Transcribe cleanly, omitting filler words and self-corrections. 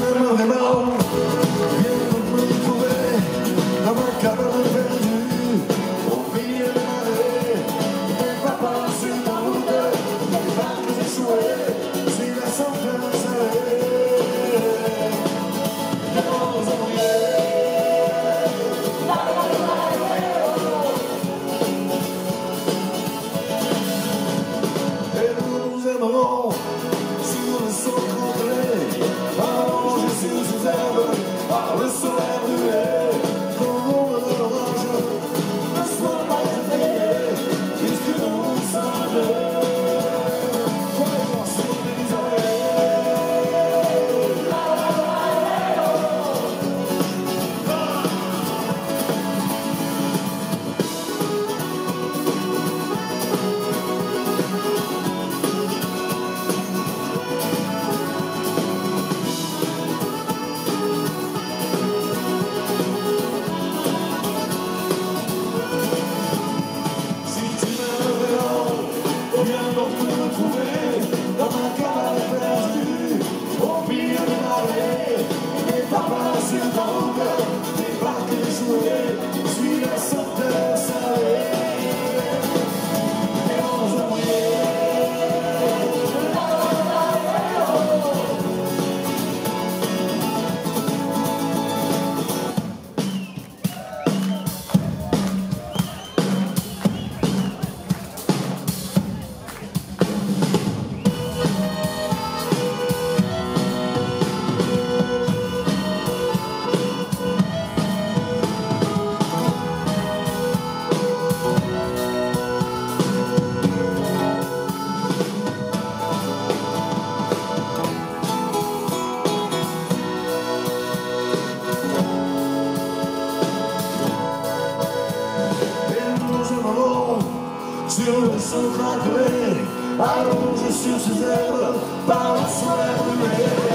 aiment vraiment viennent me trouver dans ma cabane perdue au milieu des marais. Mes papas sur la route, les barques échouées, c'est la sentence salée. Les bons ouvriers. Et nous aimerons sur le sol contré, allongés sur ces herbes, par le soleil brûlé, qu'au monde de l'orage ne soit pas effrayé, puisque nous sommes deux. Croyons sur les viens donc me trouver dans ma cabane perdue au milieu des marais. Mes papas sur ta route, les barques échouées, suis la senteur salée. Les bons ouvriers. Sur le sol craquelé, allongé sur ces herbes, par le soleil brûlé.